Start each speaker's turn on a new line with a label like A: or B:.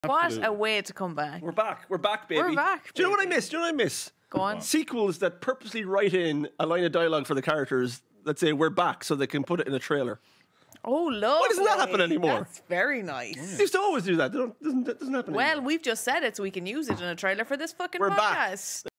A: What a way to come back.
B: We're back. We're back, baby.
A: We're back.
B: Do you know what I miss? Do you know what I miss?
A: Go on.
B: Sequels that purposely write in a line of dialogue for the characters that say we're back so they can put it in a trailer.
A: Oh, lovely.
B: Why doesn't that happen anymore?
A: That's very nice.
B: They used to always do that. Doesn't happen anymore.
A: Well, we've just said it so we can use it in a trailer for this fucking
B: We're back.
A: podcast.